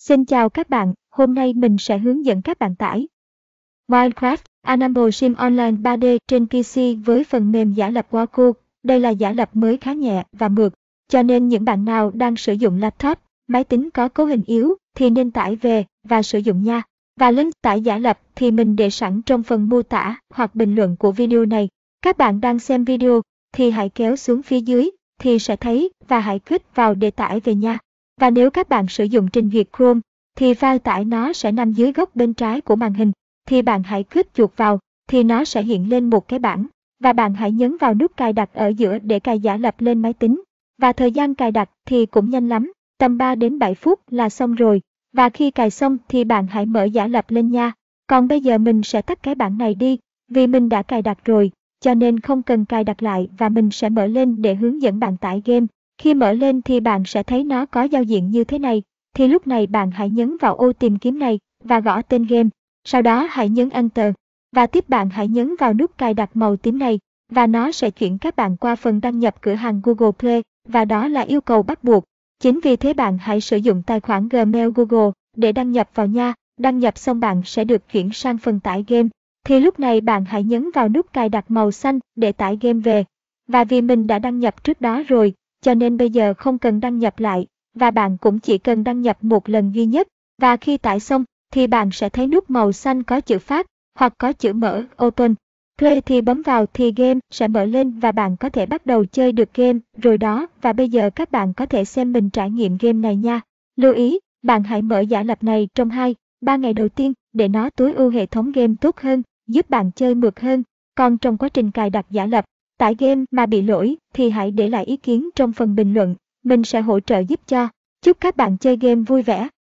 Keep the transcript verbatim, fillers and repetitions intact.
Xin chào các bạn, hôm nay mình sẽ hướng dẫn các bạn tải Minecraft Animal Sim Online ba D trên pê xê với phần mềm giả lập Waco. Đây là giả lập mới khá nhẹ và mượt, cho nên những bạn nào đang sử dụng laptop, máy tính có cấu hình yếu thì nên tải về và sử dụng nha. Và link tải giả lập thì mình để sẵn trong phần mô tả hoặc bình luận của video này. Các bạn đang xem video thì hãy kéo xuống phía dưới thì sẽ thấy và hãy click vào để tải về nha. Và nếu các bạn sử dụng trình duyệt Chrome thì file tải nó sẽ nằm dưới góc bên trái của màn hình. Thì bạn hãy click chuột vào thì nó sẽ hiện lên một cái bảng. Và bạn hãy nhấn vào nút cài đặt ở giữa để cài giả lập lên máy tính. Và thời gian cài đặt thì cũng nhanh lắm, tầm ba đến bảy phút là xong rồi. Và khi cài xong thì bạn hãy mở giả lập lên nha. Còn bây giờ mình sẽ tắt cái bảng này đi, vì mình đã cài đặt rồi, cho nên không cần cài đặt lại và mình sẽ mở lên để hướng dẫn bạn tải game. Khi mở lên thì bạn sẽ thấy nó có giao diện như thế này. Thì lúc này bạn hãy nhấn vào ô tìm kiếm này và gõ tên game. Sau đó hãy nhấn Enter. Và tiếp bạn hãy nhấn vào nút cài đặt màu tím này. Và nó sẽ chuyển các bạn qua phần đăng nhập cửa hàng Google Play. Và đó là yêu cầu bắt buộc. Chính vì thế bạn hãy sử dụng tài khoản Gmail Google để đăng nhập vào nha. Đăng nhập xong bạn sẽ được chuyển sang phần tải game. Thì lúc này bạn hãy nhấn vào nút cài đặt màu xanh để tải game về. Và vì mình đã đăng nhập trước đó rồi, cho nên bây giờ không cần đăng nhập lại, và bạn cũng chỉ cần đăng nhập một lần duy nhất. Và khi tải xong, thì bạn sẽ thấy nút màu xanh có chữ phát, hoặc có chữ mở, Open. Play thì bấm vào thì game sẽ mở lên và bạn có thể bắt đầu chơi được game rồi đó. Và bây giờ các bạn có thể xem mình trải nghiệm game này nha. Lưu ý, bạn hãy mở giả lập này trong hai ba ngày đầu tiên để nó tối ưu hệ thống game tốt hơn, giúp bạn chơi mượt hơn. Còn trong quá trình cài đặt giả lập, tải game mà bị lỗi thì hãy để lại ý kiến trong phần bình luận, mình sẽ hỗ trợ giúp cho. Chúc các bạn chơi game vui vẻ.